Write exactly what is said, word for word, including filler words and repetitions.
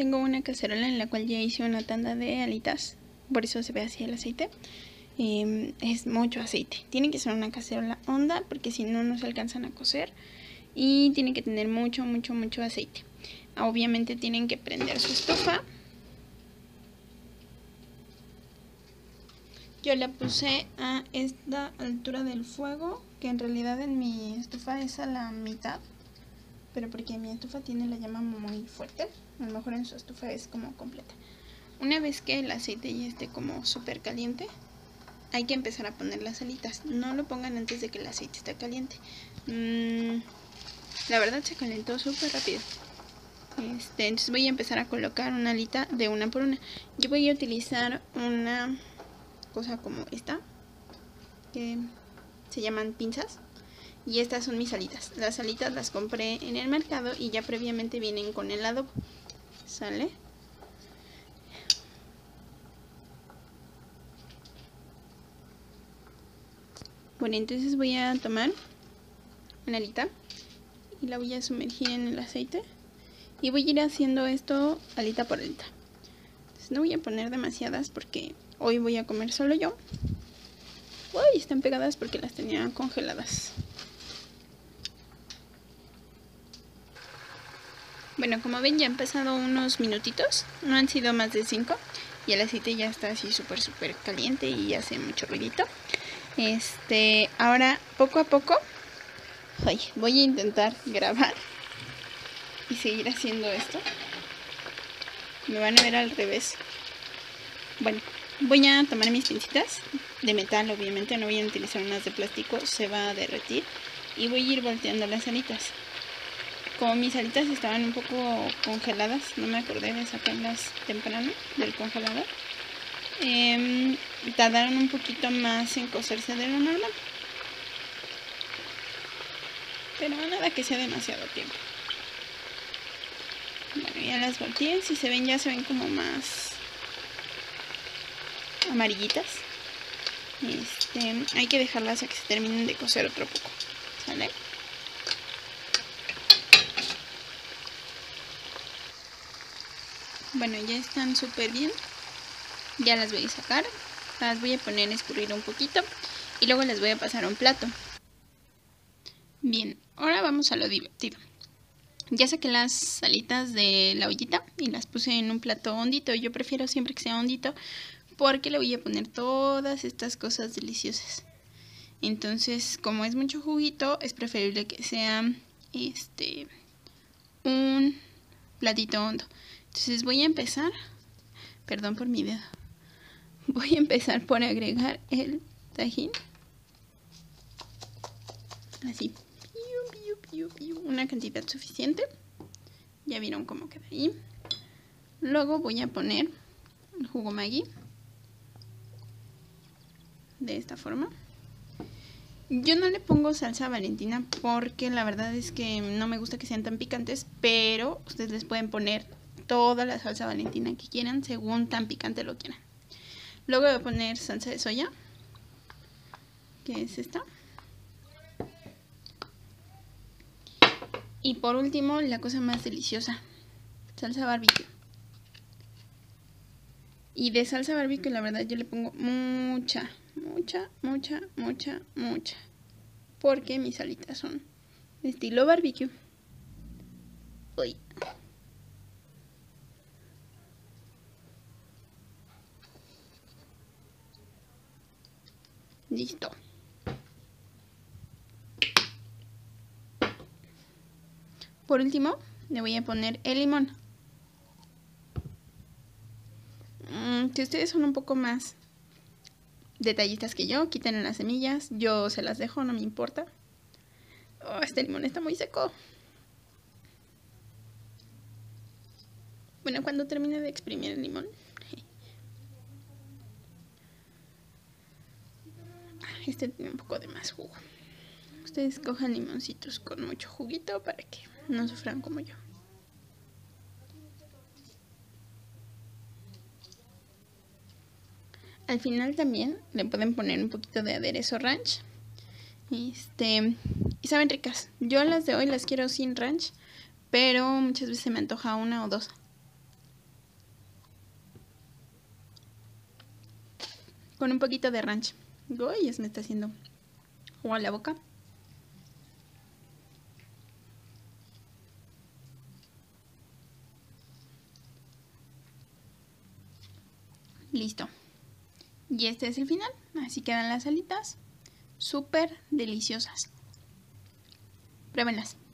tengo una cacerola en la cual ya hice una tanda de alitas, por eso se ve así el aceite. Eh, es mucho aceite, tiene que ser una cacerola honda porque si no no se alcanzan a cocer, y tiene que tener mucho mucho mucho aceite. Obviamente tienen que prender su estufa. Yo la puse a esta altura del fuego, que en realidad en mi estufa es a la mitad, pero porque mi estufa tiene la llama muy fuerte, a lo mejor en su estufa es como completa. Una vez que el aceite ya esté como súper caliente, hay que empezar a poner las alitas. No lo pongan antes de que el aceite esté caliente. Mm, la verdad se calentó súper rápido. Este, entonces voy a empezar a colocar una alita de una por una. Yo voy a utilizar una cosa como esta, que se llaman pinzas, y estas son mis alitas. Las alitas las compré en el mercado y ya previamente vienen con el adobo, ¿sale? Bueno, entonces voy a tomar una alita y la voy a sumergir en el aceite y voy a ir haciendo esto alita por alita. Entonces no voy a poner demasiadas porque hoy voy a comer solo yo. Uy, están pegadas porque las tenía congeladas. Bueno, como ven ya han pasado unos minutitos, no han sido más de cinco, y el aceite ya está así súper súper caliente y hace mucho ruidito. Este, ahora poco a poco, ay, voy a intentar grabar y seguir haciendo esto. Me van a ver al revés. Bueno, voy a tomar mis pincitas de metal, obviamente no voy a utilizar unas de plástico, se va a derretir, y voy a ir volteando las alitas. Como mis alitas estaban un poco congeladas, no me acordé de sacarlas temprano del congelador, eh, tardaron un poquito más en cocerse de lo normal, pero nada que sea demasiado tiempo. Bueno, ya las volteé, si se ven ya se ven como más amarillitas. Este, hay que dejarlas a que se terminen de cocer otro poco, ¿sale? Bueno, ya están súper bien. Ya las voy a sacar, las voy a poner a escurrir un poquito y luego las voy a pasar a un plato. Bien, ahora vamos a lo divertido. Ya saqué las alitas de la ollita y las puse en un plato hondito. Yo prefiero siempre que sea hondito porque le voy a poner todas estas cosas deliciosas. Entonces, como es mucho juguito, es preferible que sea este un platito hondo. Entonces voy a empezar, perdón por mi dedo, voy a empezar por agregar el tajín, así, una cantidad suficiente. Ya vieron cómo queda ahí. Luego voy a poner el jugo Maggi de esta forma. Yo no le pongo salsa Valentina porque la verdad es que no me gusta que sean tan picantes, pero ustedes les pueden poner toda la salsa Valentina que quieran según tan picante lo quieran. Luego voy a poner salsa de soya, que es esta. Y por último, la cosa más deliciosa, salsa barbecue. Y de salsa barbecue la verdad yo le pongo mucha, mucha, mucha, mucha, mucha. Porque mis alitas son de estilo barbecue. Uy. Listo. Por último, le voy a poner el limón. Mm, si ustedes son un poco más detallistas que yo, quiten las semillas. Yo se las dejo, no me importa. Oh, este limón está muy seco. Bueno, cuando termine de exprimir el limón. Este tiene un poco de más jugo. Ustedes cojan limoncitos con mucho juguito para que no sufran como yo. Al final también le pueden poner un poquito de aderezo ranch. Este, y saben ricas. Yo las de hoy las quiero sin ranch, pero muchas veces se me antoja una o dos. con un poquito de ranch. Uy, ya se me está haciendo agua en la boca. Listo. Y este es el final. Así quedan las alitas. Súper deliciosas. Pruébenlas.